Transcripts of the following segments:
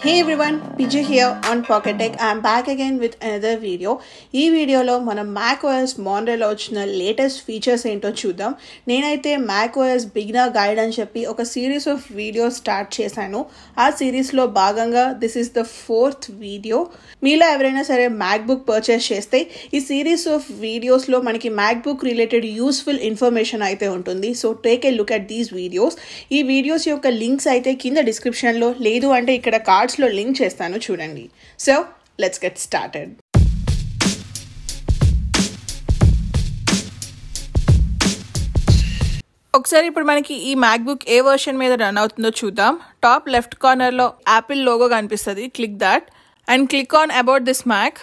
Hey everyone, PJ here on PocketTech. I'm back again with another video. ఈ వీడియోలో మనం macOS Montereyలో వచ్చిన latest features ఏంటో చూద్దాం. నేనైతే macOS బిగినర్ గైడ్ అని చెప్పి ఒక సిరీస్ ఆఫ్ వీడియోస్ స్టార్ట్ చేశాను. ఆ సిరీస్లో భాగంగా this is the 4th video. మీలో ఎవరైనా సరే మ్యాక్బుక్ పర్చేస్ చేస్తే ఈ సిరీస్ ఆఫ్ వీడియోస్లో మనకి మ్యాక్బుక్ రిలేటెడ్ యూస్ఫుల్ ఇన్ఫర్మేషన్ అయితే ఉంటుంది. So take a look at these videos. ఈ వీడియోస్ యొక్క లింక్స్ అయితే కింద డిస్క్రిప్షన్లో, లేదు అంటే ఇక్కడ కార్డ్స్లో లింక్ చేస్తాను చూడండి. So let's get started. ఒకసారి ఇప్పుడు మనకి ఈ మ్యాక్బుక్ ఏ వర్షన్ మీద రన్ అవుతుందో చూద్దాం. టాప్ లెఫ్ట్ కార్నర్లో యాపిల్ లోగో కనిపిస్తుంది. Click that and click on about this Mac.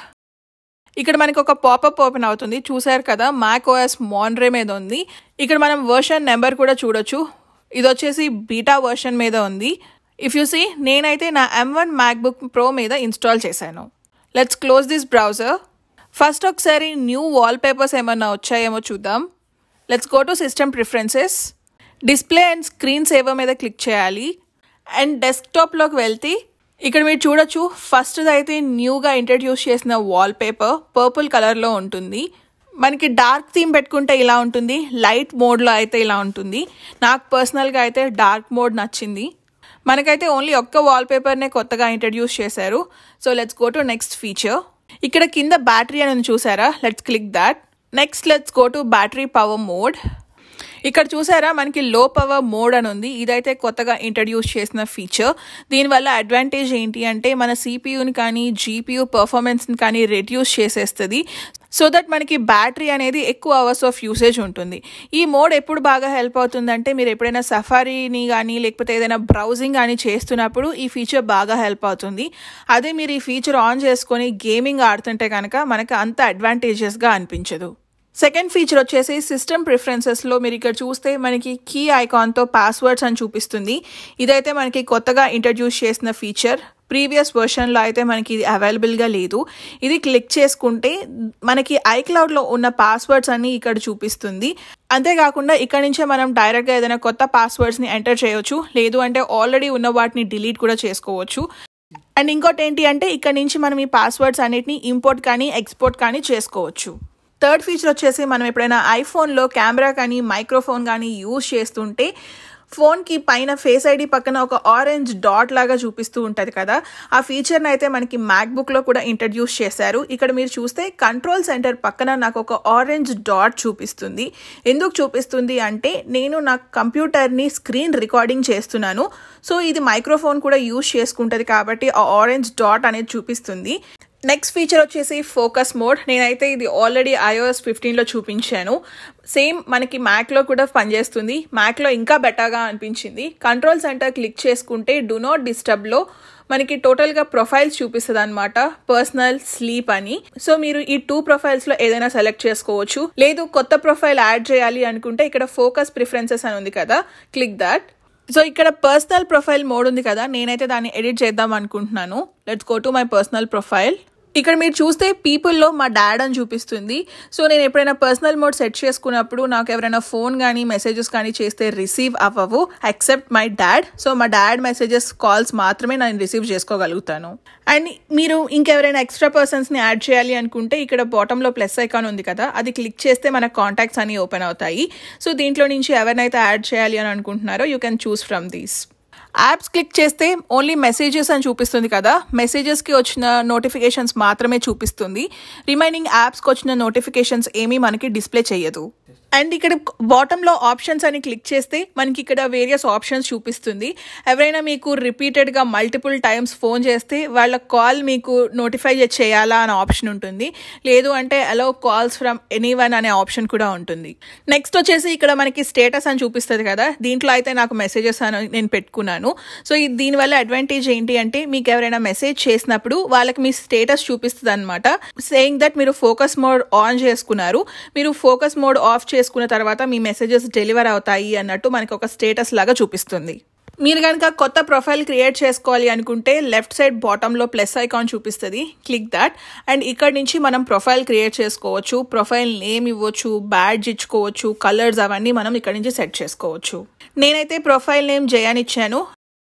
ఇక్కడ మనకి ఒక పాపప్ ఓపెన్ అవుతుంది. చూసారు కదా, macOS Monterey మీద ఉంది. ఇక్కడ మనం వర్షన్ నెంబర్ కూడా చూడొచ్చు. ఇది వచ్చేసి బీటా వర్షన్ మీద ఉంది. ఇఫ్ యూ సీ, నేనైతే నా M1 మ్యాక్బుక్ ప్రో మీద ఇన్స్టాల్ చేశాను. Let's close this browser. First ఒకసారి న్యూ వాల్పేపర్స్ ఏమన్నా వచ్చాయేమో చూద్దాం. Let's go to system preferences. Display and screen saver మీద క్లిక్ చేయాలి. అండ్ డెస్క్టాప్లోకి వెళ్తే ఇక్కడ మీరు చూడొచ్చు, ఫస్ట్ అయితే న్యూగా ఇంట్రడ్యూస్ చేసిన వాల్పేపర్ పర్పుల్ కలర్లో ఉంటుంది. మనకి డార్క్ థీమ్ పెట్టుకుంటే ఇలా ఉంటుంది, లైట్ మోడ్లో అయితే ఇలా ఉంటుంది. నాకు పర్సనల్గా అయితే డార్క్ మోడ్ నచ్చింది. మనకైతే ఓన్లీ ఒక్క వాల్పేపర్నే కొత్తగా ఇంట్రడ్యూస్ చేశారు. So let's go to next feature. ఇక్కడ కింద బ్యాటరీ అని చూసారా, let's click that. Next let's go to battery power mode. ఇక్కడ చూసారా, మనకి లో పవర్ మోడ్ అని ఉంది. ఇదైతే కొత్తగా ఇంట్రడ్యూస్ చేసిన ఫీచర్. దీనివల్ల అడ్వాంటేజ్ ఏంటి అంటే మన సిపియూని కానీ జీపీయూ పర్ఫార్మెన్స్ని కానీ రెడ్యూస్ చేసేస్తుంది. సో దట్ మనకి బ్యాటరీ అనేది ఎక్కువ అవర్స్ ఆఫ్ యూసేజ్ ఉంటుంది. ఈ మోడ్ ఎప్పుడు బాగా హెల్ప్ అవుతుందంటే మీరు ఎప్పుడైనా సఫారీని కానీ లేకపోతే ఏదైనా బ్రౌజింగ్ కానీ చేస్తున్నప్పుడు ఈ ఫీచర్ బాగా హెల్ప్ అవుతుంది. అదే మీరు ఈ ఫీచర్ ఆన్ చేసుకొని గేమింగ్ ఆడుతుంటే కనుక మనకు అంత అడ్వాంటేజెస్గా అనిపించదు. సెకండ్ ఫీచర్ వచ్చేసి సిస్టమ్ ప్రిఫరెన్సెస్లో మీరు ఇక్కడ చూస్తే మనకి కీ ఐకాన్తో పాస్వర్డ్స్ అని చూపిస్తుంది. ఇదైతే మనకి కొత్తగా ఇంట్రడ్యూస్ చేసిన ఫీచర్. ప్రీవియస్ వర్షన్లో అయితే మనకి ఇది అవైలబుల్గా లేదు. ఇది క్లిక్ చేసుకుంటే మనకి ఐక్లౌడ్లో ఉన్న పాస్వర్డ్స్ అన్ని ఇక్కడ చూపిస్తుంది. అంతేకాకుండా ఇక్కడ నుంచే మనం డైరెక్ట్గా ఏదైనా కొత్త పాస్వర్డ్స్ని ఎంటర్ చేయొచ్చు, లేదు అంటే ఆల్రెడీ ఉన్న వాటిని డిలీట్ కూడా చేసుకోవచ్చు. అండ్ ఇంకోటి ఏంటి అంటే ఇక్కడ నుంచి మనం ఈ పాస్వర్డ్స్ అన్నిటిని ఇంపోర్ట్ కానీ ఎక్స్పోర్ట్ కానీ చేసుకోవచ్చు. థర్డ్ ఫీచర్ వచ్చేసి మనం ఎప్పుడైనా ఐఫోన్లో కెమెరా కానీ మైక్రోఫోన్ కానీ యూజ్ చేస్తుంటే ఫోన్కి పైన ఫేస్ ఐడి పక్కన ఒక ఆరెంజ్ డాట్ లాగా చూపిస్తూ ఉంటుంది కదా, ఆ ఫీచర్ని అయితే మనకి మ్యాక్బుక్లో కూడా ఇంట్రడ్యూస్ చేశారు. ఇక్కడ మీరు చూస్తే కంట్రోల్ సెంటర్ పక్కన నాకు ఒక ఆరెంజ్ డాట్ చూపిస్తుంది. ఎందుకు చూపిస్తుంది అంటే నేను నా కంప్యూటర్ని స్క్రీన్ రికార్డింగ్ చేస్తున్నాను. సో ఇది మైక్రోఫోన్ కూడా యూజ్ చేసుకుంటుంది కాబట్టి ఆ ఆరెంజ్ డాట్ అనేది చూపిస్తుంది. నెక్స్ట్ ఫీచర్ వచ్చేసి ఫోకస్ మోడ్. నేనైతే ఇది ఆల్రెడీ iOS 15లో చూపించాను. సేమ్ మనకి మ్యాక్లో కూడా పనిచేస్తుంది. మ్యాక్లో ఇంకా బెటర్గా అనిపించింది. కంట్రోల్ సెంటర్ క్లిక్ చేసుకుంటే డూ నాట్ డిస్టర్బ్లో మనకి టోటల్గా ప్రొఫైల్స్ చూపిస్తుంది అనమాట, పర్సనల్, స్లీప్ అని. సో మీరు ఈ 2 ప్రొఫైల్స్లో ఏదైనా సెలెక్ట్ చేసుకోవచ్చు. లేదు కొత్త ప్రొఫైల్ యాడ్ చేయాలి అనుకుంటే ఇక్కడ ఫోకస్ ప్రిఫరెన్సెస్ అని ఉంది కదా, క్లిక్ దాట్. సో ఇక్కడ పర్సనల్ ప్రొఫైల్ మోడ్ ఉంది కదా, నేనైతే దాన్ని ఎడిట్ చేద్దాం అనుకుంటున్నాను. Let's go to my personal profile. ఇక్కడ మీరు చూస్తే పీపుల్లో మా డాడ్ అని చూపిస్తుంది. సో నేను ఎప్పుడైనా పర్సనల్ మోడ్ సెట్ చేసుకున్నప్పుడు నాకు ఎవరైనా ఫోన్ కానీ మెసేజెస్ కానీ చేస్తే రిసీవ్ అవ్వవు ఎక్సెప్ట్ మై డాడ్. సో మా డాడ్ మెసేజెస్, కాల్స్ మాత్రమే నేను రిసీవ్ చేసుకోగలుగుతాను. అండ్ మీరు ఇంకెవరైనా ఎక్స్ట్రా పర్సన్స్ని యాడ్ చేయాలి అనుకుంటే ఇక్కడ బాటంలో ప్లస్ ఐకాన్ ఉంది కదా, అది క్లిక్ చేస్తే మన కాంటాక్ట్స్ అన్ని ఓపెన్ అవుతాయి. సో దీంట్లో నుంచి ఎవరినైతే యాడ్ చేయాలి అని అనుకుంటున్నారో you can choose from these. Apps click చేస్తే ఓన్లీ మెసేజెస్ అని చూపిస్తుంది కదా, మెసేజెస్కి వచ్చిన నోటిఫికేషన్స్ మాత్రమే చూపిస్తుంది. రిమైనింగ్ యాప్స్కి వచ్చిన నోటిఫికేషన్స్ ఏమీ మనకి డిస్ప్లే చేయదు. అండ్ ఇక్కడ బాటంలో ఆప్షన్స్ అని క్లిక్ చేస్తే మనకి ఇక్కడ వేరియస్ ఆప్షన్స్ చూపిస్తుంది. ఎవరైనా మీకు రిపీటెడ్గా మల్టిపుల్ టైమ్స్ ఫోన్ చేస్తే వాళ్ళ కాల్ మీకు నోటిఫై చేయాలా అనే ఆప్షన్ ఉంటుంది. లేదు అంటే అలౌ కాల్స్ ఫ్రమ్ ఎనీవన్ అనే ఆప్షన్ కూడా ఉంటుంది. నెక్స్ట్ వచ్చేసి ఇక్కడ మనకి స్టేటస్ అని చూపిస్తుంది కదా, దీంట్లో అయితే నాకు మెసేజెస్ అని నేను పెట్టుకున్నాను. సో దీనివల్ల అడ్వాంటేజ్ ఏంటి అంటే మీకు ఎవరైనా మెసేజ్ చేసినప్పుడు వాళ్ళకి మీ స్టేటస్ చూపిస్తుంది అనమాట, సేయింగ్ దట్ మీరు ఫోకస్ మోడ్ ఆన్ చేసుకున్నారు. మీరు ఫోకస్ మోడ్ ఆఫ్ చేసుకున్న తర్వాత మీ మెసేజెస్ డెలివర్ అవుతాయి అన్నట్టు మనకి ఒక స్టేటస్ లాగా చూపిస్తుంది. మీరు కనుక కొత్త ప్రొఫైల్ క్రియేట్ చేసుకోవాలి అనుకుంటే లెఫ్ట్ సైడ్ బాటంలో ప్లస్ ఐకాన్ చూపిస్తుంది, క్లిక్ దాట్. అండ్ ఇక్కడ నుంచి మనం ప్రొఫైల్ క్రియేట్ చేసుకోవచ్చు, ప్రొఫైల్ నేమ్ ఇవ్వచ్చు, బ్యాడ్జ్ ఇచ్చుకోవచ్చు, కలర్స్ అవన్నీ మనం ఇక్కడ నుంచి సెట్ చేసుకోవచ్చు. నేనైతే ప్రొఫైల్ నేమ్ జయాన్ ఇచ్చాను.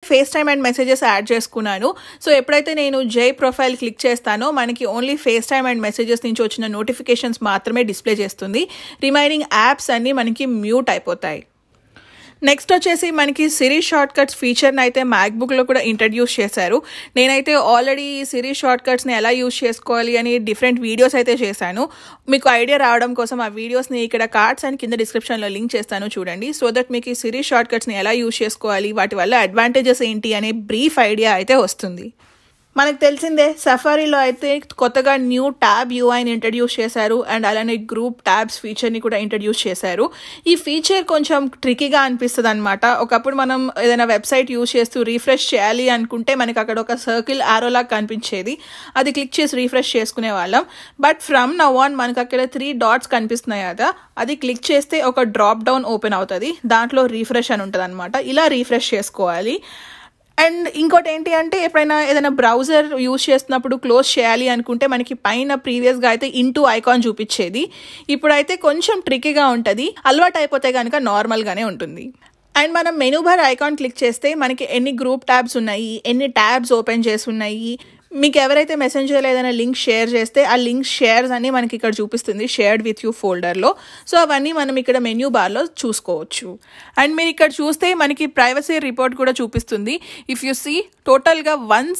FaceTime and messages add చేసుకున్నాను. సో ఎప్పుడైతే నేను జై ప్రొఫైల్ క్లిక్ చేస్తానో మనకి only FaceTime and messages నుంచి వచ్చిన నోటిఫికేషన్స్ మాత్రమే డిస్ప్లే చేస్తుంది. రిమైనింగ్ యాప్స్ అన్నీ మనకి మ్యూట్ అయిపోతాయి. నెక్స్ట్ వచ్చేసి మనకి సిరి షార్ట్ కట్స్ ఫీచర్ని అయితే మ్యాక్బుక్లో కూడా ఇంట్రడ్యూస్ చేశారు. నేనైతే ఆల్రెడీ సిరి షార్ట్ కట్స్ని ఎలా యూజ్ చేసుకోవాలి అని డిఫరెంట్ వీడియోస్ అయితే చేశాను. మీకు ఐడియా రావడం కోసం ఆ వీడియోస్ని ఇక్కడ కార్డ్స్ అండ్ కింద డిస్క్రిప్షన్లో లింక్ చేస్తాను చూడండి. సో దట్ మీకు ఈ సిరి షార్ట్ కట్స్ని ఎలా యూజ్ చేసుకోవాలి, వాటి వల్ల అడ్వాంటేజెస్ ఏంటి అనే బ్రీఫ్ ఐడియా అయితే వస్తుంది. మనకు తెలిసిందే సఫారీలో అయితే కొత్తగా న్యూ ట్యాబ్ యూఐని ఇంట్రడ్యూస్ చేశారు అండ్ అలానే గ్రూప్ ట్యాబ్స్ ఫీచర్ని కూడా ఇంట్రడ్యూస్ చేశారు. ఈ ఫీచర్ కొంచెం ట్రికీగా అనిపిస్తుంది అనమాట. ఒకప్పుడు మనం ఏదైనా వెబ్సైట్ యూజ్ చేస్తూ రీఫ్రెష్ చేయాలి అనుకుంటే మనకి అక్కడ ఒక సర్కిల్ ఆరోలాగా కనిపించేది. అది క్లిక్ చేసి రీఫ్రెష్ చేసుకునే వాళ్ళం. బట్ ఫ్రమ్ నౌ ఆన్ మనకు అక్కడ 3 డాట్స్ కనిపిస్తున్నాయి కదా, అది క్లిక్ చేస్తే ఒక డ్రాప్ డౌన్ ఓపెన్ అవుతుంది. దాంట్లో రీఫ్రెష్ అని ఉంటుంది అనమాట. ఇలా రీఫ్రెష్ చేసుకోవాలి. అండ్ ఇంకోటి ఏంటి అంటే ఎప్పుడైనా ఏదైనా బ్రౌజర్ యూజ్ చేస్తున్నప్పుడు క్లోజ్ చేయాలి అనుకుంటే మనకి పైన ప్రీవియస్గా అయితే ఇంటూ ఐకాన్ చూపించేది. ఇప్పుడైతే కొంచెం ట్రికీగా ఉంటుంది. అలవాటు అయిపోతే కనుక నార్మల్గానే ఉంటుంది. అండ్ మనం మెనూ బార్ ఐకాన్ క్లిక్ చేస్తే మనకి ఎన్ని గ్రూప్ ట్యాబ్స్ ఉన్నాయి, ఎన్ని ట్యాబ్స్ ఓపెన్ చేసి ఉన్నాయి, మీకు ఎవరైతే మెసెంజర్లో ఏదైనా లింక్ షేర్ చేస్తే ఆ లింక్ షేర్స్ అన్ని మనకి ఇక్కడ చూపిస్తుంది షేర్డ్ విత్ యూ ఫోల్డర్లో. సో అవన్నీ మనం ఇక్కడ మెన్యూ బార్లో చూసుకోవచ్చు. అండ్ మీరు ఇక్కడ చూస్తే మనకి ప్రైవసీ రిపోర్ట్ కూడా చూపిస్తుంది. ఇఫ్ యూ సీ టోటల్గా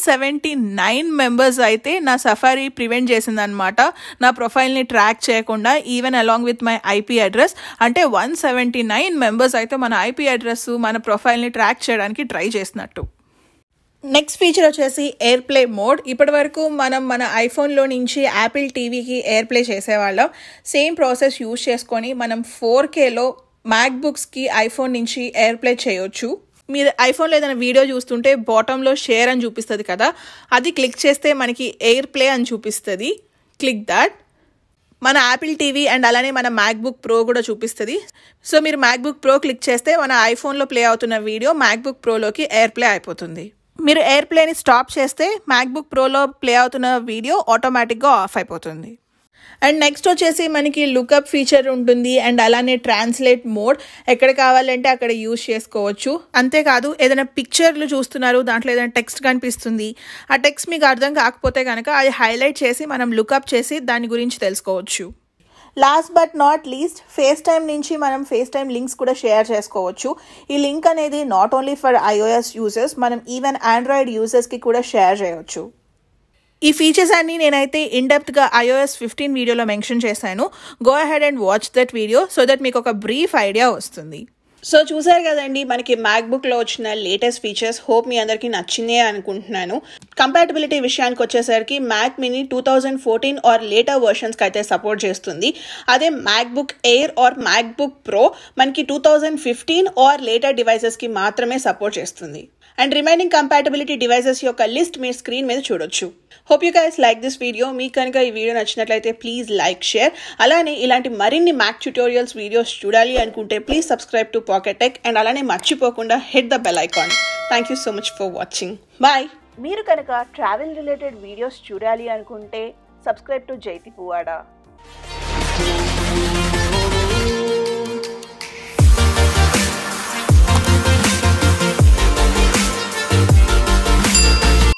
179 మెంబర్స్ అయితే నా సఫారీ ప్రివెంట్ చేసిందనమాట, నా ప్రొఫైల్ని ట్రాక్ చేయకుండా, even along with my IP address. అంటే 179 మెంబర్స్ అయితే మన ఐపీ అడ్రస్, మన ప్రొఫైల్ని ట్రాక్ చేయడానికి ట్రై చేసినట్టు. నెక్స్ట్ ఫీచర్ వచ్చేసి ఎయిర్ ప్లే మోడ్. ఇప్పటి వరకు మనం మన ఐఫోన్లో నుంచి యాపిల్ టీవీకి ఎయిర్ ప్లే చేసేవాళ్ళం. సేమ్ ప్రాసెస్ యూజ్ చేసుకొని మనం 4Kలో మ్యాక్బుక్స్కి ఐఫోన్ నుంచి ఎయిర్ ప్లే చేయొచ్చు. మీరు ఐఫోన్లో ఏదైనా వీడియో చూస్తుంటే బాటంలో షేర్ అని చూపిస్తుంది కదా, అది క్లిక్ చేస్తే మనకి ఎయిర్ ప్లే అని చూపిస్తుంది. Click that. మన యాపిల్ టీవీ అండ్ అలానే మన మ్యాక్బుక్ ప్రో కూడా చూపిస్తుంది. సో మీరు మ్యాక్బుక్ ప్రో క్లిక్ చేస్తే మన ఐఫోన్లో ప్లే అవుతున్న వీడియో మ్యాక్బుక్ ప్రోలోకి ఎయిర్ ప్లే అయిపోతుంది. మీరు ఎయిర్ ప్లేని స్టాప్ చేస్తే మ్యాక్బుక్ ప్రోలో ప్లే అవుతున్న వీడియో ఆటోమేటిక్గా ఆఫ్ అయిపోతుంది. అండ్ నెక్స్ట్ వచ్చేసి మనకి లుకప్ ఫీచర్ ఉంటుంది అండ్ అలానే ట్రాన్స్లేట్ మోడ్. ఎక్కడ కావాలంటే అక్కడ యూజ్ చేసుకోవచ్చు. అంతేకాదు ఏదైనా పిక్చర్లు చూస్తున్నారు, దాంట్లో ఏదైనా టెక్స్ట్ కనిపిస్తుంది, ఆ టెక్స్ట్ మీకు అర్థం కాకపోతే కనుక అది హైలైట్ చేసి మనం లుకప్ చేసి దాని గురించి తెలుసుకోవచ్చు. Last but not least FaceTime నుంచి మనం ఫేస్ టైమ్ లింక్స్ కూడా షేర్ చేసుకోవచ్చు. ఈ లింక్ అనేది not only for iOS users, మనం ఈవెన్ ఆండ్రాయిడ్ యూజర్స్కి కూడా షేర్ చేయవచ్చు. ఈ ఫీచర్స్ అన్ని నేనైతే ఇన్ డెప్త్గా iOS 15 వీడియోలో మెన్షన్ చేశాను. Go ahead and watch that video so that మీకు ఒక బ్రీఫ్ ఐడియా వస్తుంది. సో చూసారు కదండి మనకి మ్యాక్బుక్లో వచ్చిన లేటెస్ట్ ఫీచర్స్. హోప్ మీ అందరికీ నచ్చిందే అనుకుంటున్నాను. కంపాటబిలిటీ విషయానికి వచ్చేసరికి మ్యాక్ మినీ 2014 ఆర్ లేటర్ వర్షన్స్కి అయితే సపోర్ట్ చేస్తుంది. అదే MacBook Air or MacBook Pro మనకి 2015 ఆర్ లేటర్ డివైసెస్కి మాత్రమే సపోర్ట్ చేస్తుంది. అండ్ రిమైనింగ్ కంపాటబిలిటీ డివైసెస్ యొక్క లిస్ట్ మీరు స్క్రీన్ మీద చూడొచ్చు. Hope you guys like this video. మీకు కనుక ఈ వీడియో నచ్చినట్లయితే ప్లీజ్ లైక్, షేర్. అలానే ఇలాంటి మరిన్ని మ్యాక్ ట్యూటోరియల్స్ వీడియోస్ చూడాలి అనుకుంటే please subscribe to PocketTech and అలానే మర్చిపోకుండా hit the bell icon. Thank you so much for watching. Bye. మీరు కనుక ట్రావెల్ రిలేటెడ్ వీడియోస్ చూడాలి అనుకుంటే సబ్స్క్రైబ్ టు జైతి పువాడా.